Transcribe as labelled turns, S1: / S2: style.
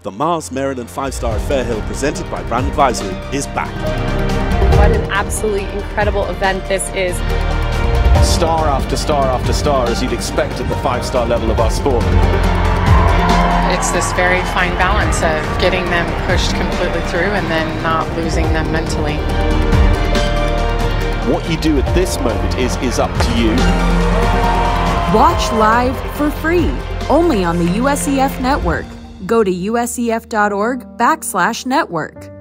S1: The Mars Maryland 5-Star at Fairhill, presented by Brand Advisory, is back.
S2: What an absolutely incredible event this is.
S3: Star after star after star, as you'd expect at the 5-star level of our sport.
S4: It's this very fine balance of getting them pushed completely through and then not losing them mentally.
S3: What you do at this moment is up to you.
S5: Watch live for free, only on the USEF network. Go to usef.org/network.